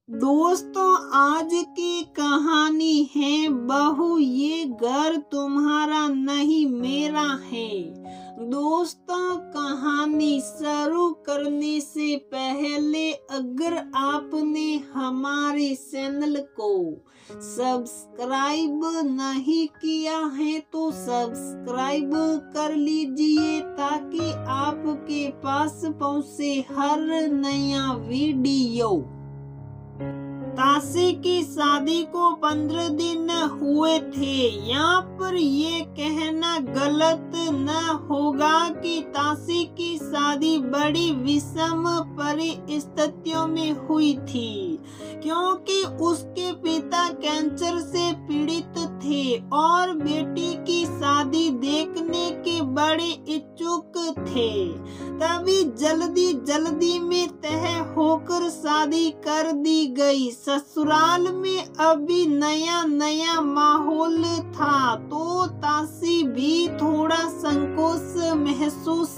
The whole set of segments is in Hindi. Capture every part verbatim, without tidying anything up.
दोस्तों, आज की कहानी है बहू ये घर तुम्हारा नहीं मेरा है। दोस्तों, कहानी शुरू करने से पहले अगर आपने हमारे चैनल को सब्सक्राइब नहीं किया है तो सब्सक्राइब कर लीजिए ताकि आपके पास पहुंचे हर नया वीडियो। ताशी की शादी को पंद्रह दिन हुए थे। यहाँ पर ये कहना गलत न होगा कि ताशी की शादी बड़ी विषम परिस्थितियों में हुई थी, क्योंकि उसके पिता कैंसर से पीड़ित थे और बेटी की शादी देखने के बड़े इच्छुक थे। तभी जल्दी जल्दी में तय होकर शादी कर दी गई। ससुराल में अभी नया नया माहौल था तो ताशी भी थोड़ा संकोच महसूस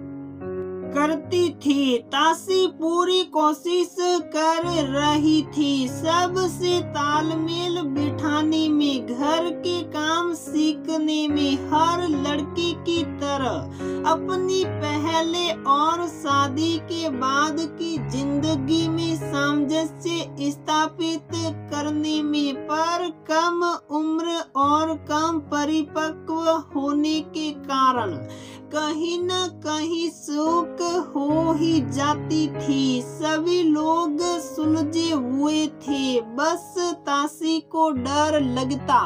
करती थी। ताशी पूरी कोशिश कर रही थी सबसे तालमेल बिठाने में, घर के काम सीखने में, हर लड़की की तरह अपनी पहले और शादी के बाद की जिंदगी में सामंजस्य स्थापित करने में। पर कम उम्र और कम परिपक्व होने के कारण कहीं न कहीं शौक हो ही जाती थी। सभी लोग सुलझे हुए थे, बस ताशी को डर लगता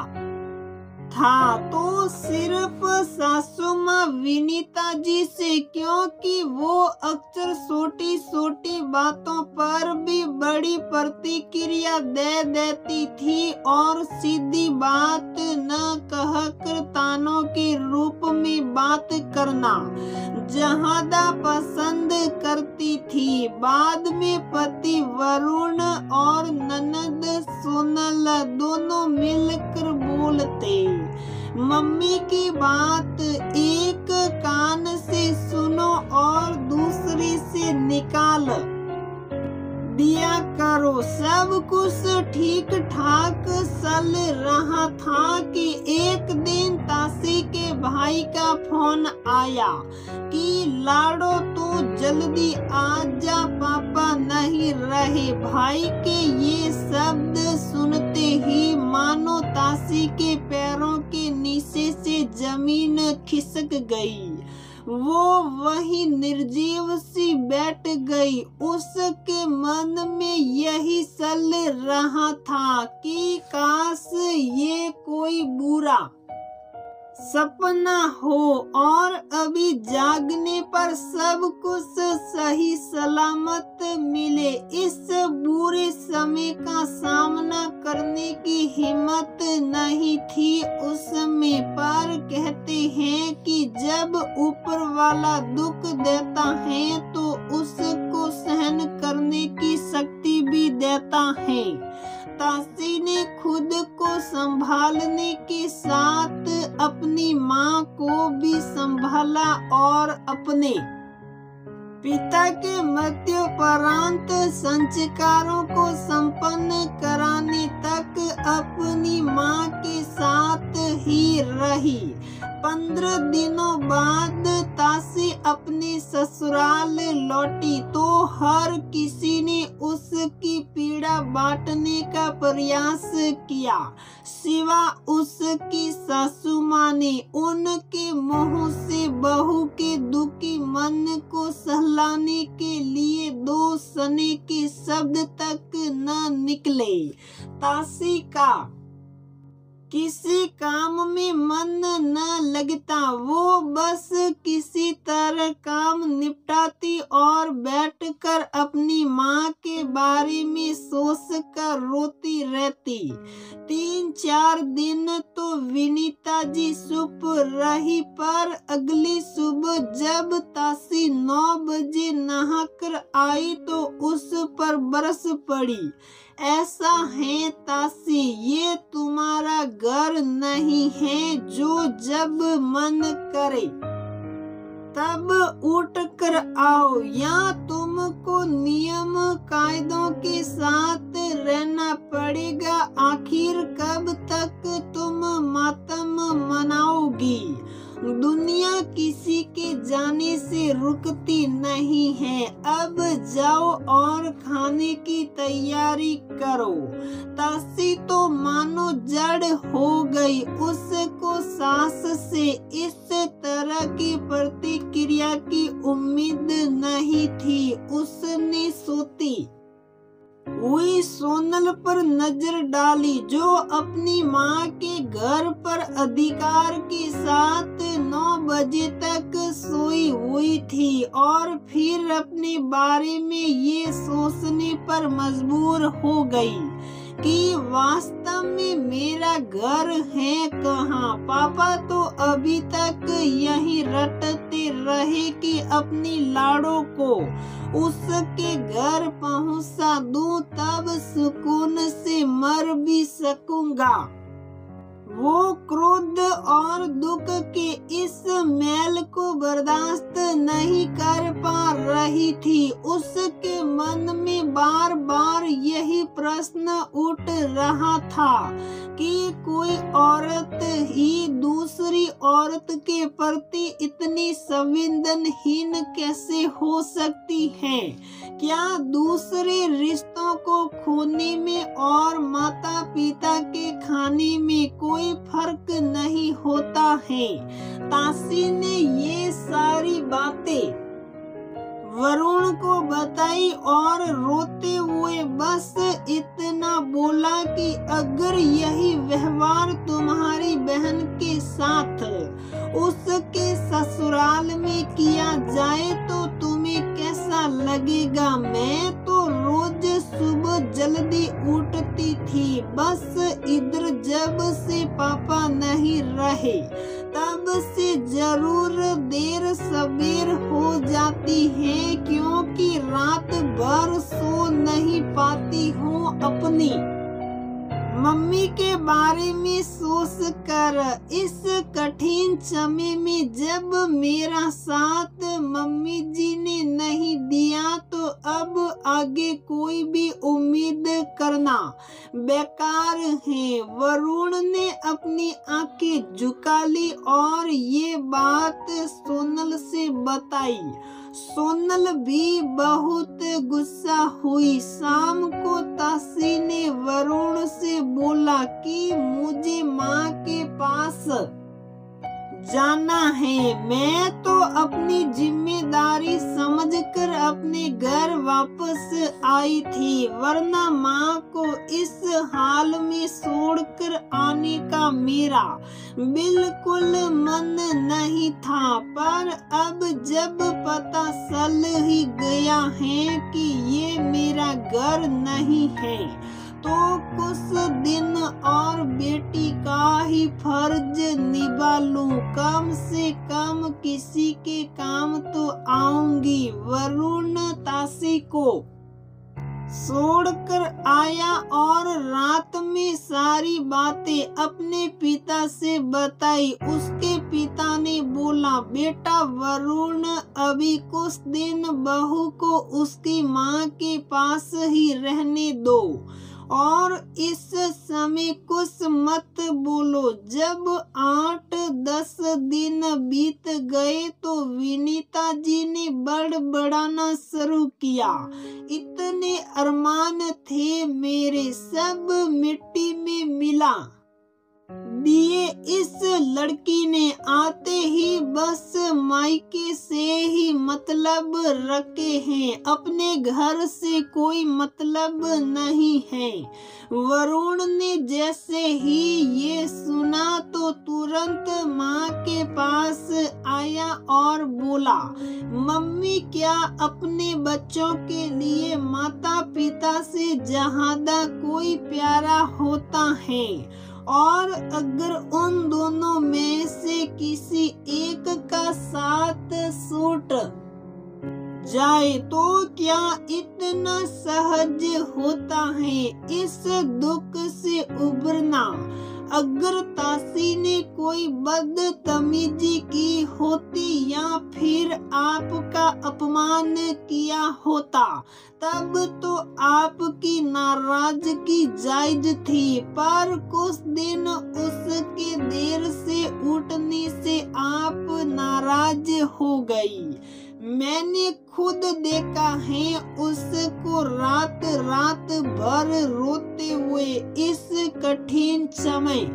था तो सिर्फ सासू माँ विनीता जी से, क्योंकि वो अक्सर छोटी छोटी बातों पर भी बड़ी प्रतिक्रिया दे देती थी और सीधी बात न कहकर तानों के रूप में बात करना ज्यादा पसंद करती थी। बाद में पति वरुण और ननद सोनल दोनों मिलकर बोलते, मम्मी की बात एक कान से सुनो और दूसरे से निकाल दिया करो। सब कुछ ठीक ठाक चल रहा था कि एक दिन ताशी के भाई का फोन आया कि लाडो तू जल्दी आजा, पापा नहीं रहे। भाई के ये शब्द सुनते ही मानो ताशी के पैरों के नीचे से जमीन खिसक गई। वो वही निर्जीव सी बैठ गई। उसके मन में यही चल रहा था कि काश ये कोई बुरा सपना हो और अभी जागने पर सब कुछ सही सलामत मिले। इस बुरे समय का सामना करने की हिम्मत नहीं थी उसमें, पर कहते हैं कि जब ऊपर वाला दुख देता है तो उसको सहन करने की शक्ति भी देता है। ताशी ने खुद को संभालने के साथ अपनी माँ को भी संभाला और अपने पिता के मृत्युपरांत संस्कारों को संपन्न कराने तक अपनी माँ के साथ ही रही। पंद्रह दिनों बाद ताशी अपने ससुराल लौटी तो हर किसी ने उसकी पीड़ा बांटने का प्रयास किया, सिवा उसकी सासू माँ ने। उनके मुंह से बहू के दुखी मन को सहलाने के लिए दो सने के शब्द तक न निकले। ताशी का किसी काम में मन न लगता, वो बस किसी तरह काम निपटाती और बैठकर अपनी माँ के बारे में सोच कर रोती रहती। तीन चार दिन तो विनीता जी चुप रही, पर अगली सुबह जब ताशी नौ बजे नहाकर आई तो उस पर बरस पड़ी। ऐसा है ताशी, ये तुम्हारा घर नहीं है जो जब मन करे तब उठ कर आओ, या तुमको नियम कायदों के साथ रहना पड़ेगा। आखिर कब तक तुम मातम मनाओगी? दुनिया किसी के जाने से रुकती नहीं है। अब जाओ और खाने की तैयारी करो। तासी तो मानो जड़ हो गई। उसको सास से इस तरह की प्रतिक्रिया की उम्मीद नहीं थी। उसने सोती हुई सोनल पर नजर डाली, जो अपनी माँ के घर पर अधिकार के साथ नौ बजे तक सोई हुई थी, और फिर अपने बारे में ये सोचने पर मजबूर हो गई कि वास्तव में मेरा घर है कहाँ। पापा तो अभी तक यही रटते रहे कि अपनी लाड़ों को उसके घर पहुंचा दूं, तब सुकून से मर भी सकूंगा। वो क्रोध और दुख के इस मैल को बर्दाश्त नहीं कर पा रही थी। उसके मन में बार बार यही प्रश्न उठ रहा था कि कोई औरत ही दूसरी औरत के प्रति इतनी संवेदनहीन कैसे हो सकती है? क्या दूसरे रिश्तों को खोने में और माता पिता के खाने में कोई फर्क नहीं होता है? तासी ने ये सारी बातें वरुण को बताई और रोते हुए बस इतना बोला कि अगर यही व्यवहार तुम्हारी बहन के साथ उसके ससुराल में किया जाए तो तुम्हें कैसा लगेगा? मैं तो रोज सुबह जल्दी उठती थी, बस इधर जब से पापा नहीं रहे तब से जरूर देर सबेर हो जाती है, क्योंकि रात भर सो नहीं पाती हूँ। अपनी मम्मी के बारे में सोच कर इस कठिन समय में जब मेरा साथ मम्मी जी ने नहीं दिया, तो अब आगे कोई भी उम्मीद करना बेकार है। वरुण ने अपनी आंखें झुका ली और ये बात सोनल से बताई। सोनल भी बहुत गुस्सा हुई। शाम को तासी ने वरुण से बोला कि मुझे माँ के पास जाना है। मैं तो अपनी जिम्मेदारी समझकर अपने घर वापस आई थी, वरना माँ को इस हाल में छोड़कर आने का मेरा बिल्कुल मन नहीं था। पर अब जब पता चल ही गया है कि ये मेरा घर नहीं है, तो कुछ दिन और बेटी का ही फर्ज निभा लूं। कम से कम किसी के काम तो आऊंगी। वरुण तासी को छोड़कर आया और रात में सारी बातें अपने पिता से बताई। उसके पिता ने बोला, बेटा वरुण, अभी कुछ दिन बहू को उसकी माँ के पास ही रहने दो और इस समय कुछ मत बोलो। जब आठ दस दिन बीत गए तो विनीता जी ने बड़बड़ाना शुरू किया। इतने अरमान थे मेरे, सब मिट्टी में मिला दिए इस लड़की ने। आते ही बस मायके से ही मतलब रखे हैं, अपने घर से कोई मतलब नहीं है। वरुण ने जैसे ही ये सुना तो तुरंत माँ के पास आया और बोला, मम्मी, क्या अपने बच्चों के लिए माता पिता से ज्यादा कोई प्यारा होता है? और अगर उन दोनों में से किसी एक का साथ छूट जाए तो क्या इतना सहज होता है इस दुख से उबरना? अगर ताशी ने कोई बदतमीजी की होती या फिर आपका अपमान किया होता तब तो आपकी नाराजगी जायज थी, पर कुछ दिन उसके देर से उठने से आप नाराज हो गई। मैंने खुद देखा है उसको रात रात भर रोते हुए इस कठिन समय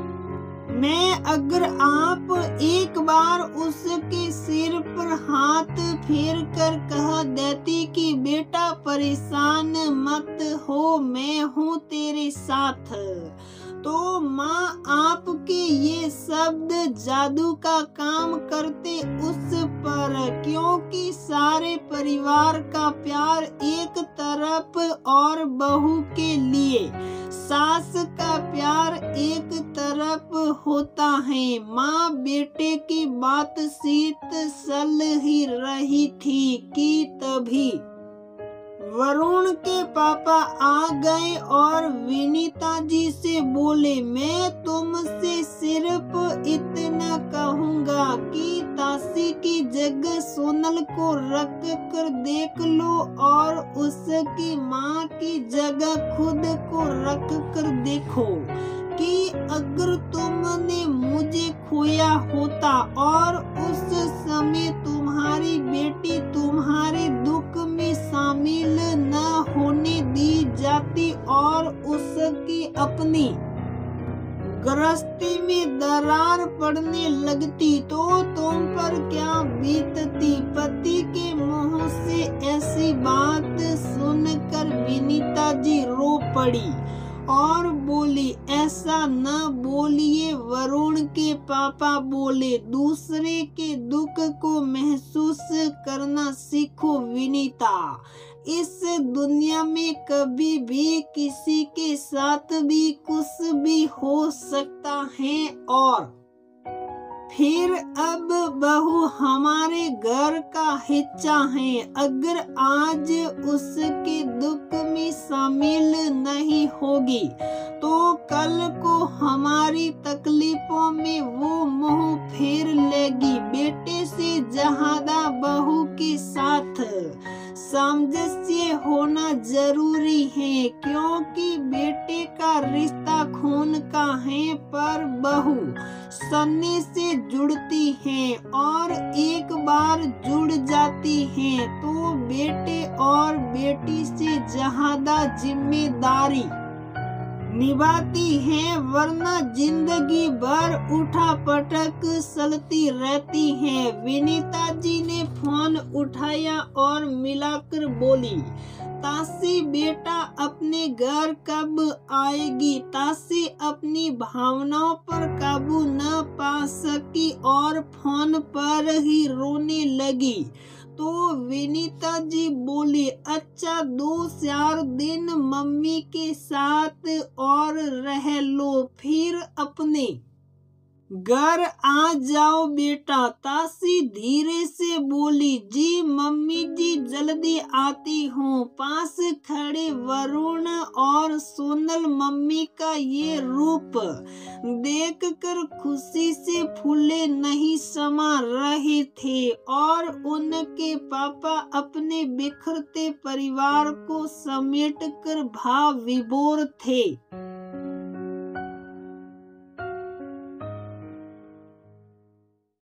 मैं। अगर आप एक बार उसके सिर पर हाथ फेर कर कह देती कि बेटा परेशान मत हो, मैं हूँ तेरे साथ, तो माँ आपके ये शब्द जादू का काम करते उस पर, क्योंकि सारे परिवार का प्यार एक तरफ और बहू के लिए सास का प्यार एक तरफ होता है। माँ बेटे की बातचीत चल ही रही थी कि तभी वरुण के पापा आ गए और विनीता जी से बोले, मैं तुमसे सिर्फ इतना कहूँगा कि ताशी की जगह सोनल को रख कर देख लो और उसकी माँ की जगह खुद को रख कर देखो कि अगर तुमने मुझे खोया होता और उस समय तुम्हारी बेटी तुम्हारे दुख में शामिल न होने दी जाती और उसकी अपनी गृहस्थी में दरार पड़ने लगती तो तुम पर क्या बीतती। पति के मुंह से ऐसी बात सुनकर विनीता जी रो पड़ी और बोली, ऐसा न बोलिए। वरुण के पापा बोले, दूसरे के दुख को महसूस करना सीखो विनीता। इस दुनिया में कभी भी किसी के साथ भी कुछ भी हो सकता है और फिर अब बहू हमारे घर का हिस्सा है। अगर आज उसके दुख में शामिल नहीं होगी तो कल को हमारी तकलीफों में वो मुंह फेर लेगी। बेटे से ज्यादा बहू के साथ सामंजस्य होना जरूरी है, क्योंकि बेटे का रिश्ता खून का है पर बहू सन्ने से जुड़ती है और एक बार जुड़ जाती है तो बेटे और बेटी से ज्यादा जिम्मेदारी निभाती है, वरना जिंदगी भर उठा पटक चलती रहती है। विनीता जी ने फोन उठाया और मिलाकर बोली, ताशी बेटा अपने घर कब आएगी। ताशी अपनी भावनाओं पर काबू न पा सकी और फोन पर ही रोने लगी। तो विनीता जी बोली, अच्छा दो चार दिन मम्मी के साथ और रह लो, फिर अपने घर आ जाओ बेटा। ताशी धीरे से बोली, जी मम्मी जी जल्दी आती हूँ। पास खड़े वरुण और सोनल मम्मी का ये रूप देखकर खुशी से फूले नहीं समा रहे थे और उनके पापा अपने बिखरते परिवार को समेटकर भाव विभोर थे।